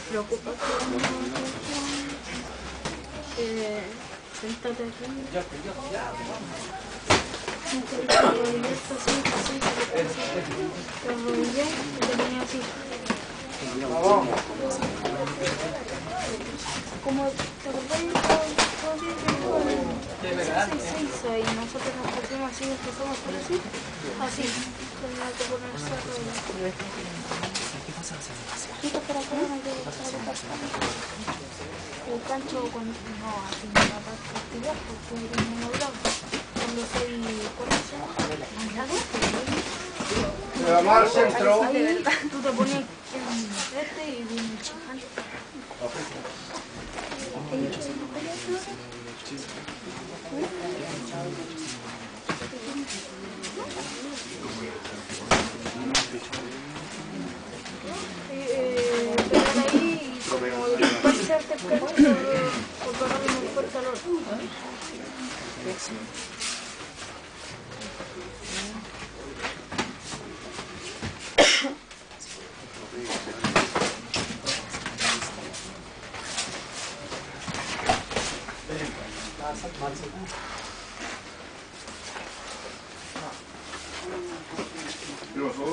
Preocúpate. Siéntate aquí. Te arrodillas así, te arrodillé y te ponía así. Como te acordás y nosotros nos pusimos así, empezamos por así, tenía que ponerse a rodillas. El cancho cuando no, así no va a practicar porque es muy bravo. Cuando soy Vamos al centro. ahí tú te pones en y viene el chacal. Pegar ahí y como pasarte el cancho por pegarle muy fuerte al otro. ¿Qué pasó?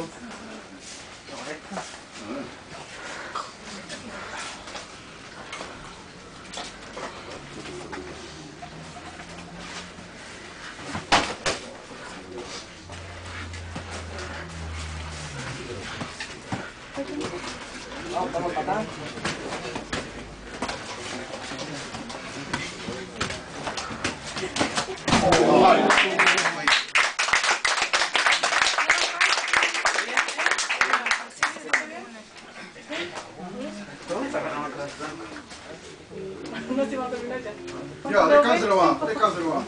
Vamos para acá. No se va a terminar ya. Ya, descanse nomás, descanse nomás.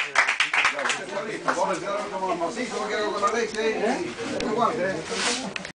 Vamos a ver si ahora como macizo, porque hago con la leche.